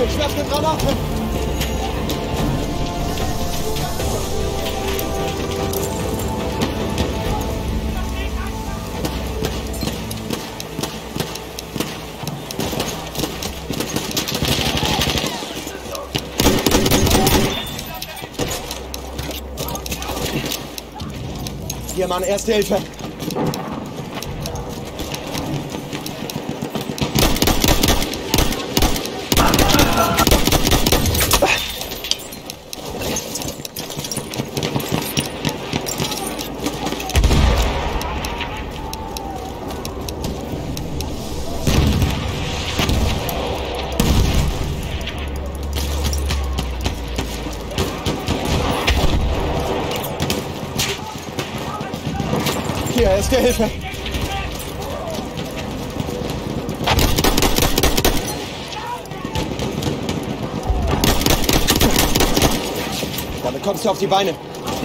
Ich werfe eine Granate! Hier, Mann, Erste Hilfe! Hier, Erste Hilfe! Damit kommst du auf die Beine.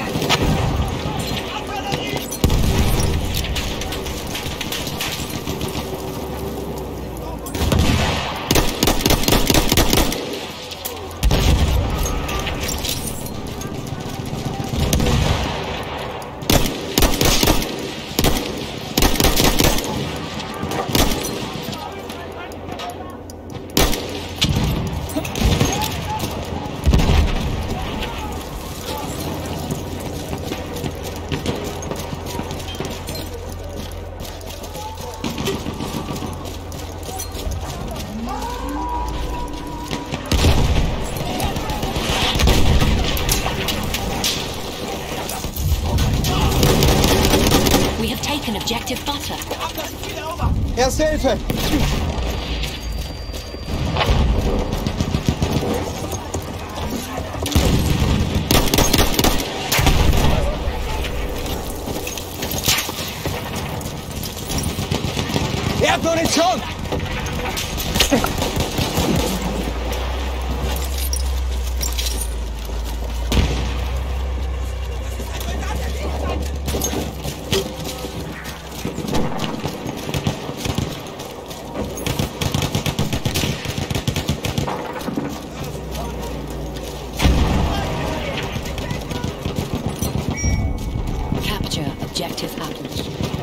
Objective Butter. Erste Hilfe! Er hat Munition! Objective apples.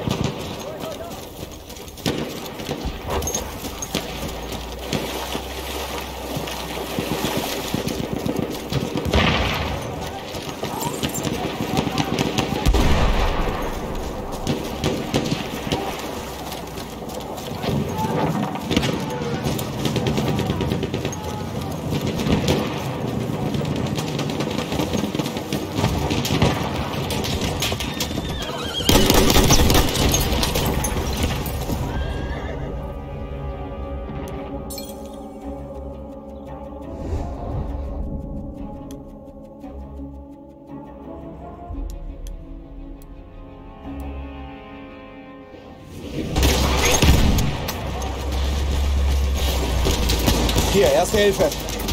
Hier, Erste Hilfe.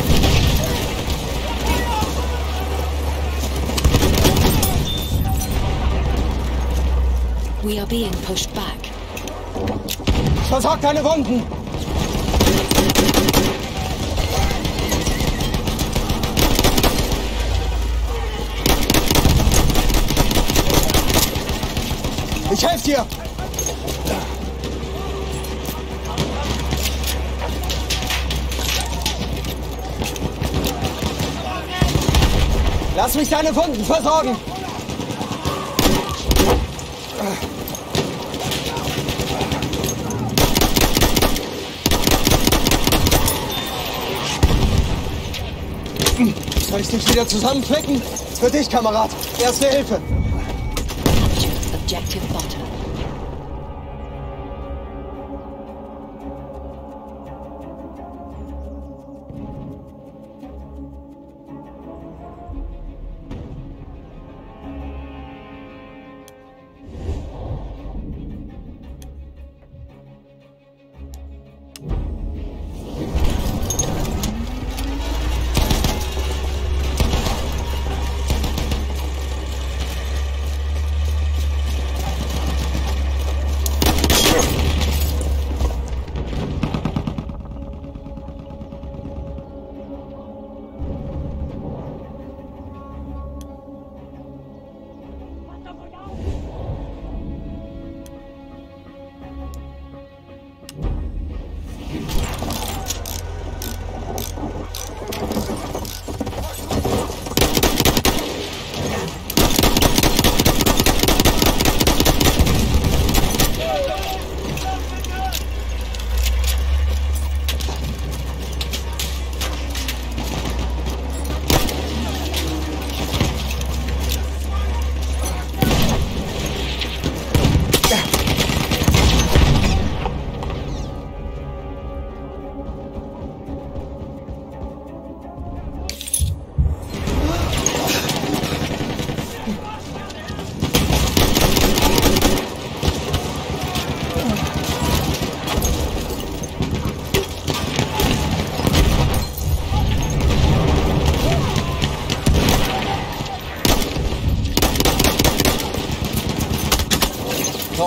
We are being pushed back. Versorg deine Wunden! Ich helfe dir! Lass mich deine Wunden versorgen! Soll ich dich wieder zusammenflicken? Für dich, Kamerad. Erste Hilfe. Objective Butter.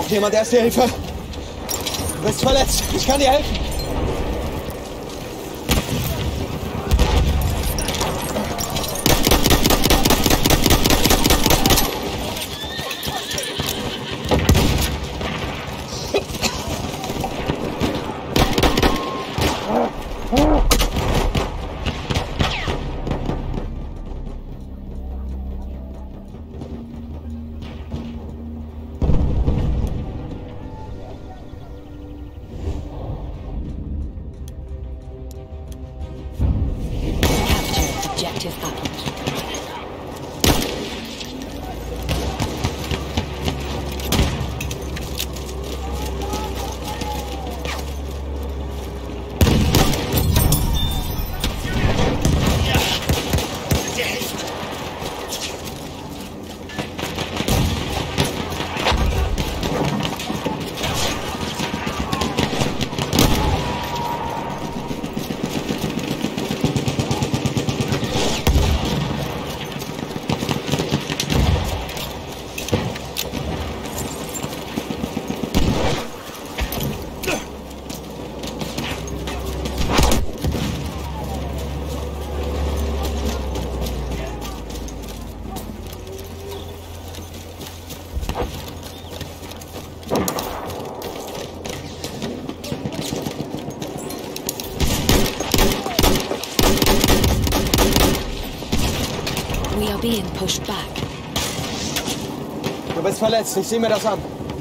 Braucht jemand Erste Hilfe? Du bist verletzt. Ich kann dir helfen. Objective apples. We are being pushed back. Du bist verletzt. Ich sehe mir das an.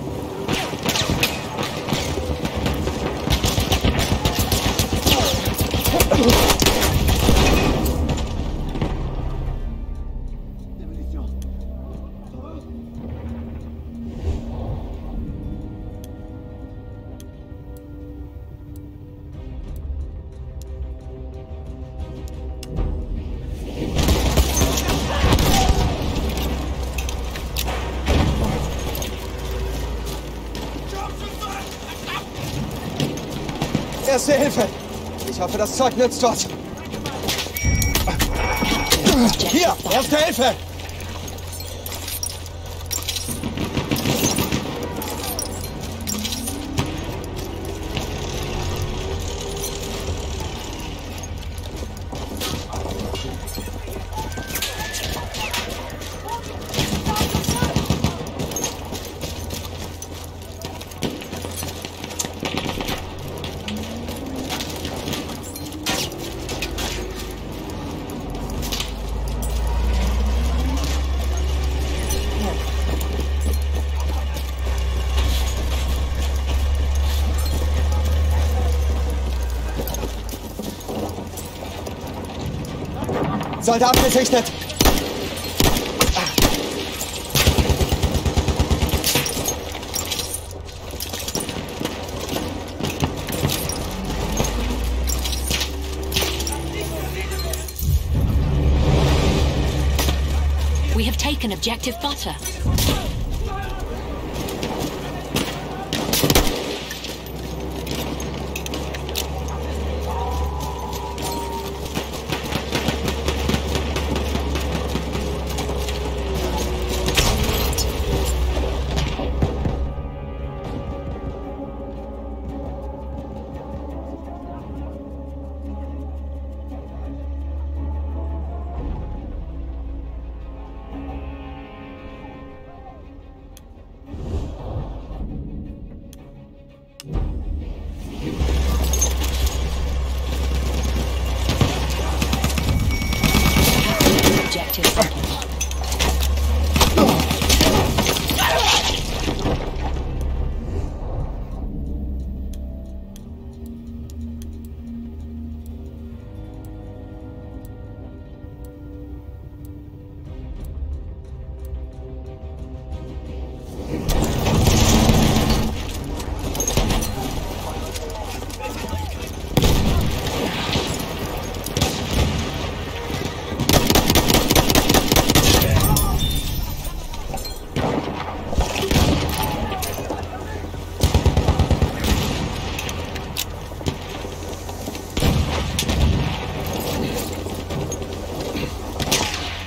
Erste Hilfe! Ich hoffe, das Zeug nützt dort. Hier! Erste Hilfe! Soldat gesichtet! We have taken objective butter. Objective apples.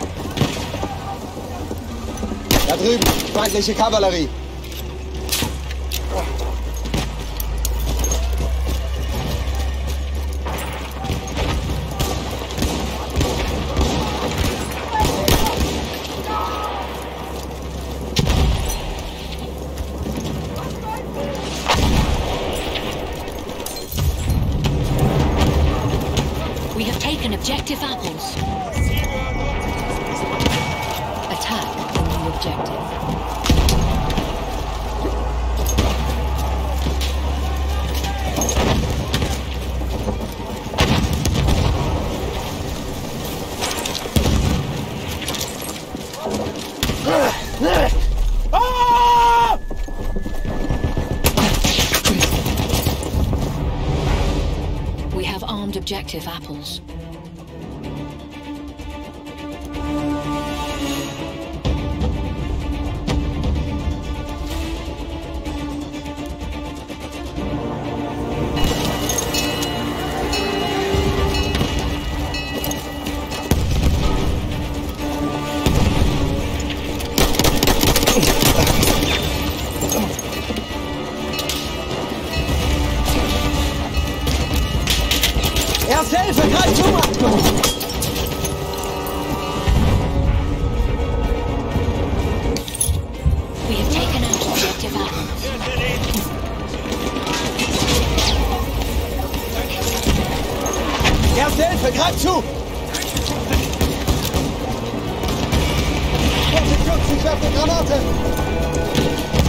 Da drüben, feindliche Kavallerie. taken objective apples. Attack the new objective. We have armed objective apples. Erste Hilfe, greif zu, Marco! We have taken out objective apples. Erste Hilfe, greif zu! Position, ich werfe eine Granate!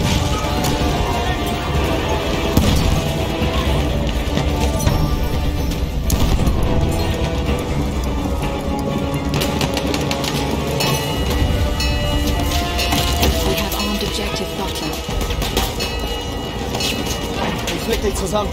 We have armed objective butter. Flick dich zusammen!